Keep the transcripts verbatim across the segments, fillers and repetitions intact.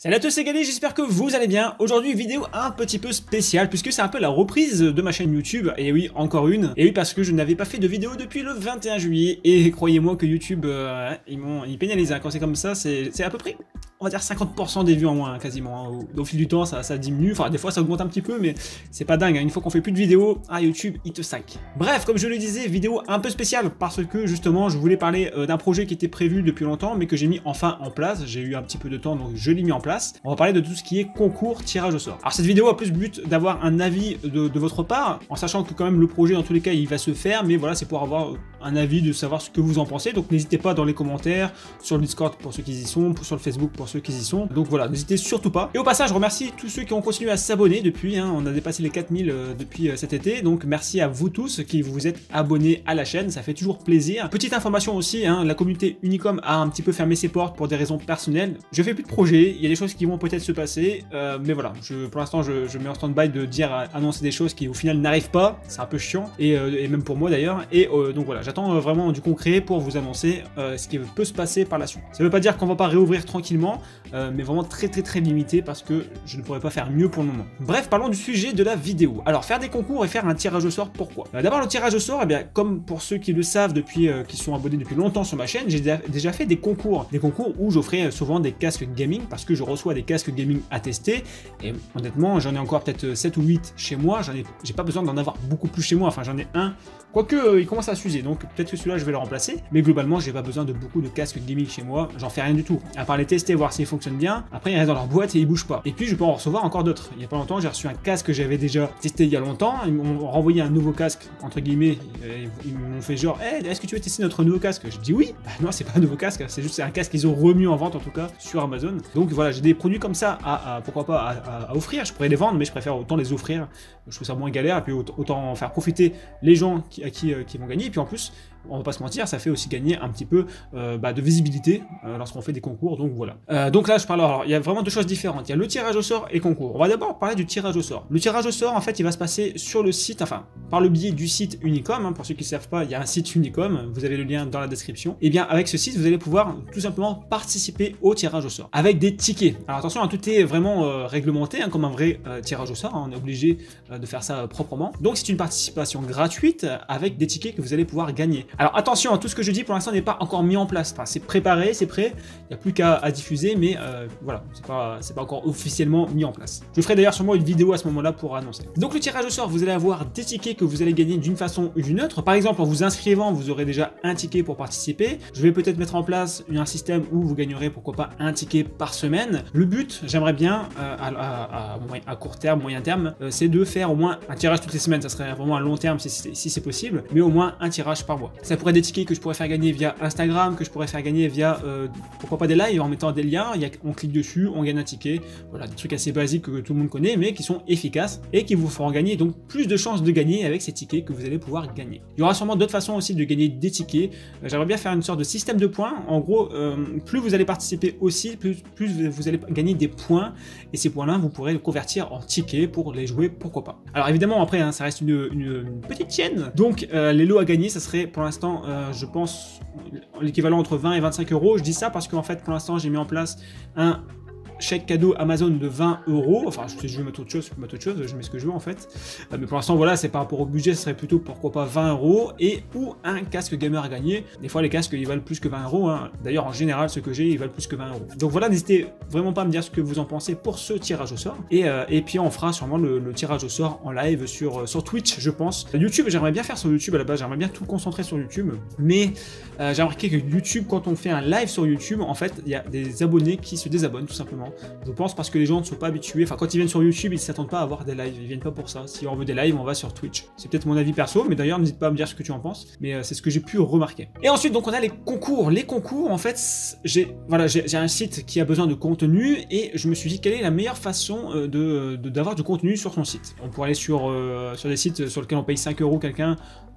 Salut à tous, c'est Gali, j'espère que vous allez bien. Aujourd'hui, vidéo un petit peu spéciale puisque c'est un peu la reprise de ma chaîne YouTube. Et oui, encore une. Et oui, parce que je n'avais pas fait de vidéo depuis le vingt et un juillet. Et croyez-moi que YouTube, euh, ils m'ont ils pénalisent. Hein. Quand c'est comme ça, c'est à peu près, on va dire cinquante pour cent des vues en moins, hein, quasiment. Hein. Au, au fil du temps, ça, ça diminue. Enfin, des fois, ça augmente un petit peu, mais c'est pas dingue. Hein. Une fois qu'on fait plus de vidéos, ah, YouTube, il te sac. Bref, comme je le disais, vidéo un peu spéciale parce que justement, je voulais parler euh, d'un projet qui était prévu depuis longtemps, mais que j'ai mis enfin en place. J'ai eu un petit peu de temps, donc je l'ai mis en place. On va parler de tout ce qui est concours, tirage au sort. Alors cette vidéo a plus but d'avoir un avis de, de votre part, en sachant que quand même le projet dans tous les cas il va se faire, mais voilà, c'est pour avoir un avis, de savoir ce que vous en pensez. Donc n'hésitez pas dans les commentaires, sur le Discord pour ceux qui y sont, sur le Facebook pour ceux qui y sont. Donc voilà, n'hésitez surtout pas. Et au passage, je remercie tous ceux qui ont continué à s'abonner depuis, hein, on a dépassé les quatre mille euh, depuis euh, cet été, donc merci à vous tous qui vous êtes abonnés à la chaîne, ça fait toujours plaisir. Petite information aussi, hein, la communauté Unicom a un petit peu fermé ses portes pour des raisons personnelles. Je fais plus de projets, il y a des choses qui vont peut-être se passer, euh, mais voilà, je, pour l'instant je, je mets en stand-by de dire, euh, annoncer des choses qui au final n'arrivent pas, c'est un peu chiant, et, euh, et même pour moi d'ailleurs, et euh, donc voilà, j'attends euh, vraiment du concret pour vous annoncer euh, ce qui peut se passer par la suite. Ça veut pas dire qu'on va pas réouvrir tranquillement, euh, mais vraiment très très très limité parce que je ne pourrais pas faire mieux pour le moment. Bref, parlons du sujet de la vidéo. Alors faire des concours et faire un tirage au sort, pourquoi? euh, D'abord le tirage au sort, eh bien, comme pour ceux qui le savent depuis, euh, qui sont abonnés depuis longtemps sur ma chaîne, j'ai déjà fait des concours, des concours où j'offrais souvent des casques gaming parce que je reçois des casques gaming à tester. Et honnêtement, j'en ai encore peut-être sept ou huit chez moi, j'en ai, j'ai pas besoin d'en avoir beaucoup plus chez moi, enfin j'en ai un, quoique euh, il commence à s'user, donc peut-être que celui-là je vais le remplacer, mais globalement j'ai pas besoin de beaucoup de casques gaming chez moi, j'en fais rien du tout, à part les tester, voir s'ils fonctionnent bien, après ils restent dans leur boîte et ils bougent pas. Et puis je peux en recevoir encore d'autres, il y a pas longtemps j'ai reçu un casque que j'avais déjà testé il y a longtemps, ils m'ont renvoyé un nouveau casque, entre guillemets, ils m'ont fait genre, hey, est-ce que tu veux tester notre nouveau casque? Je dis oui, bah non c'est pas un nouveau casque, c'est juste un casque qu'ils ont remis en vente en tout cas sur Amazon. Donc voilà, j'ai des produits comme ça à, à pourquoi pas à, à, à offrir, je pourrais les vendre mais je préfère autant les offrir, je trouve ça moins galère et puis autant faire profiter les gens qui, à qui, euh, qui vont gagner, et puis en plus on va pas se mentir, ça fait aussi gagner un petit peu euh, bah, de visibilité euh, lorsqu'on fait des concours, donc voilà. Euh, donc là je parle, alors il y a vraiment deux choses différentes, il y a le tirage au sort et concours. On va d'abord parler du tirage au sort. Le tirage au sort en fait il va se passer sur le site, enfin par le biais du site Unicom, hein, pour ceux qui ne savent pas il y a un site Unicom, vous avez le lien dans la description, et bien avec ce site vous allez pouvoir tout simplement participer au tirage au sort, avec des tickets. Alors attention, hein, tout est vraiment euh, réglementé, hein, comme un vrai euh, tirage au sort, hein, on est obligé euh, de faire ça euh, proprement. Donc c'est une participation gratuite euh, avec des tickets que vous allez pouvoir gagner. Alors attention, hein, tout ce que je dis pour l'instant n'est pas encore mis en place, enfin, c'est préparé, c'est prêt, il n'y a plus qu'à à diffuser, mais euh, voilà, c'est pas, c'est pas encore officiellement mis en place. Je ferai d'ailleurs sûrement une vidéo à ce moment-là pour annoncer. Donc le tirage au sort, vous allez avoir des tickets que vous allez gagner d'une façon ou d'une autre. Par exemple, en vous inscrivant, vous aurez déjà un ticket pour participer. Je vais peut-être mettre en place un système où vous gagnerez pourquoi pas un ticket par semaine. Le but, j'aimerais bien, euh, à, à, à, à court terme, moyen terme, euh, c'est de faire au moins un tirage toutes les semaines. Ça serait vraiment à long terme si, si, si c'est possible, mais au moins un tirage par mois. Ça pourrait être des tickets que je pourrais faire gagner via Instagram, que je pourrais faire gagner via, euh, pourquoi pas des lives en mettant des liens, il y a, on clique dessus, on gagne un ticket, voilà, des trucs assez basiques que tout le monde connaît, mais qui sont efficaces et qui vous feront gagner donc plus de chances de gagner avec ces tickets que vous allez pouvoir gagner. Il y aura sûrement d'autres façons aussi de gagner des tickets, euh, j'aimerais bien faire une sorte de système de points, en gros, euh, plus vous allez participer aussi, plus, plus vous allez gagner des points, et ces points-là, vous pourrez les convertir en tickets pour les jouer, pourquoi pas. Alors évidemment, après, hein, ça reste une, une, une petite chaîne, donc euh, les lots à gagner, ça serait pour l'instant, euh, je pense, l'équivalent entre vingt et vingt-cinq euros. Je dis ça parce qu'en fait, pour l'instant, j'ai mis en place un chèque cadeau Amazon de vingt euros, enfin je, je vais mettre autre chose, je peux mettre autre chose, je mets ce que je veux en fait, euh, mais pour l'instant voilà, c'est par rapport au budget, ce serait plutôt pourquoi pas vingt euros, et ou un casque gamer à gagner. Des fois les casques ils valent plus que vingt euros, hein. D'ailleurs en général ceux que j'ai ils valent plus que vingt euros. Donc voilà, n'hésitez vraiment pas à me dire ce que vous en pensez pour ce tirage au sort, et, euh, et puis on fera sûrement le, le tirage au sort en live sur, euh, sur Twitch je pense. YouTube, j'aimerais bien faire sur YouTube à la base, j'aimerais bien tout concentrer sur YouTube, mais euh, j'ai remarqué que YouTube, quand on fait un live sur YouTube, en fait il y a des abonnés qui se désabonnent tout simplement. Je pense parce que les gens ne sont pas habitués, enfin quand ils viennent sur YouTube, ils ne s'attendent pas à avoir des lives, ils viennent pas pour ça. Si on veut des lives, on va sur Twitch. C'est peut-être mon avis perso, mais d'ailleurs n'hésite pas à me dire ce que tu en penses, mais euh, c'est ce que j'ai pu remarquer. Et ensuite donc on a les concours. Les concours en fait, j'ai voilà, j'ai un site qui a besoin de contenu et je me suis dit quelle est la meilleure façon euh, de d'avoir du contenu sur son site. On pourrait aller sur, euh, sur des sites sur lesquels on paye cinq euros quelqu'un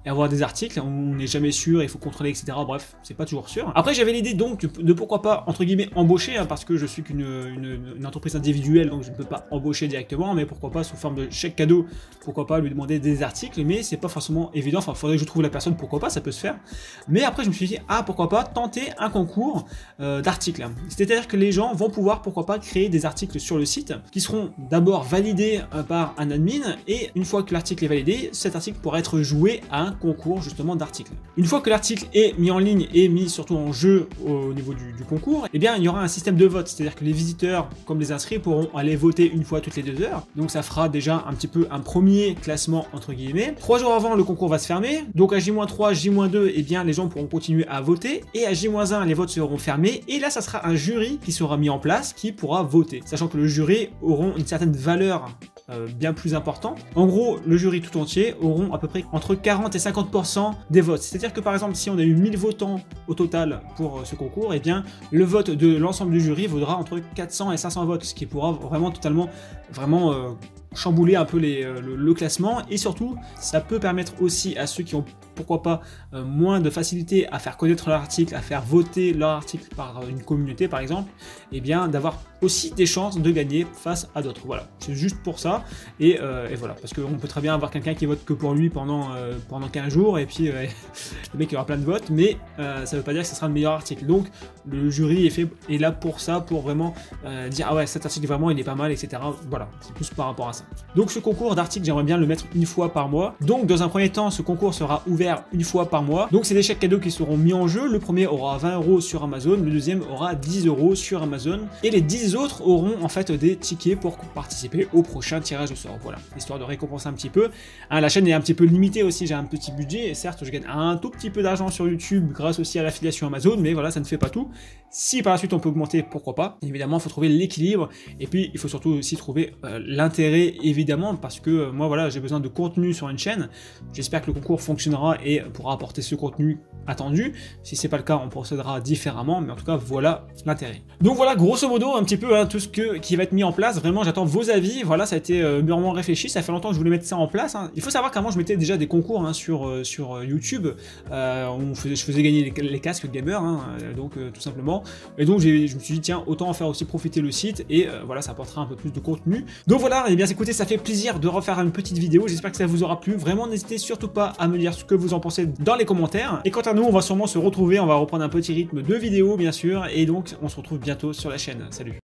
et avoir des articles, on n'est jamais sûr, il faut contrôler, et cetera. Bref, c'est pas toujours sûr. Après, j'avais l'idée donc de pourquoi pas, entre guillemets, embaucher, hein, parce que je suis qu'une une, une entreprise individuelle, donc je ne peux pas embaucher directement, mais pourquoi pas, sous forme de chèque cadeau, pourquoi pas lui demander des articles, mais c'est pas forcément évident, enfin, faudrait que je trouve la personne, pourquoi pas, ça peut se faire. Mais après, je me suis dit, ah, pourquoi pas tenter un concours euh, d'articles. C'est-à-dire que les gens vont pouvoir, pourquoi pas, créer des articles sur le site, qui seront d'abord validés euh, par un admin, et une fois que l'article est validé, cet article pourra être joué à un concours, justement, d'articles. Une fois que l'article est mis en ligne et mis surtout en jeu au niveau du, du concours, eh bien, il y aura un système de vote, c'est-à-dire que les visiteurs, comme les inscrits, pourront aller voter une fois toutes les deux heures. Donc ça fera déjà un petit peu un premier classement entre guillemets. Trois jours avant, le concours va se fermer. Donc à J moins trois, J moins deux, eh bien les gens pourront continuer à voter. Et à J moins un, les votes seront fermés. Et là, ça sera un jury qui sera mis en place qui pourra voter. Sachant que le jury auront une certaine valeur Euh, bien plus important. En gros, le jury tout entier auront à peu près entre quarante et cinquante pour cent des votes. C'est-à-dire que par exemple, si on a eu mille votants au total pour euh, ce concours, eh bien, le vote de l'ensemble du jury vaudra entre quatre cents et cinq cents votes, ce qui pourra vraiment totalement, vraiment euh, chambouler un peu les, euh, le, le classement. Et surtout, ça peut permettre aussi à ceux qui ont, pourquoi pas, euh, moins de facilité à faire connaître leur article, à faire voter leur article par une communauté par exemple, eh bien, d'avoir aussi des chances de gagner face à d'autres. Voilà, c'est juste pour ça. Et, euh, et voilà, parce qu'on peut très bien avoir quelqu'un qui vote que pour lui pendant, euh, pendant quinze jours, et puis euh, le mec il aura plein de votes, mais euh, ça veut pas dire que ce sera le meilleur article. Donc le jury est, fait, est là pour ça, pour vraiment euh, dire ah ouais, cet article vraiment il est pas mal, et cetera. Voilà, c'est plus par rapport à ça. Donc ce concours d'articles, j'aimerais bien le mettre une fois par mois. Donc dans un premier temps, ce concours sera ouvert une fois par mois. Donc c'est des chèques cadeaux qui seront mis en jeu. Le premier aura vingt euros sur Amazon, le deuxième aura dix euros sur Amazon, et les dix autres auront en fait des tickets pour participer au prochain tirage au sort. Voilà, histoire de récompenser un petit peu. Hein, la chaîne est un petit peu limitée aussi, j'ai un petit budget, et certes je gagne un tout petit peu d'argent sur YouTube grâce aussi à l'affiliation Amazon, mais voilà, ça ne fait pas tout. Si par la suite on peut augmenter, pourquoi pas. Évidemment, il faut trouver l'équilibre, et puis il faut surtout aussi trouver euh, l'intérêt, évidemment, parce que euh, moi voilà, j'ai besoin de contenu sur une chaîne. J'espère que le concours fonctionnera et pourra apporter ce contenu attendu. Si c'est pas le cas, on procédera différemment, mais en tout cas voilà l'intérêt. Donc voilà, grosso modo un petit peu hein, tout ce que, qui va être mis en place. Vraiment, j'attends vos avis. Voilà, ça a été euh, mûrement réfléchi. Ça fait longtemps que je voulais mettre ça en place. Hein. Il faut savoir qu'avant, je mettais déjà des concours hein, sur, euh, sur YouTube. Euh, on faisait, je faisais gagner les, les casques gamers, hein, donc euh, tout simplement. Et donc je me suis dit tiens, autant en faire aussi profiter le site. Et euh, voilà, ça apportera un peu plus de contenu. Donc voilà, et bien écoutez, ça fait plaisir de refaire une petite vidéo. J'espère que ça vous aura plu. Vraiment, n'hésitez surtout pas à me dire ce que vous en pensez dans les commentaires. Et quant à nous, on va sûrement se retrouver. On va reprendre un petit rythme de vidéo, bien sûr. Et donc, on se retrouve bientôt sur la chaîne. Salut!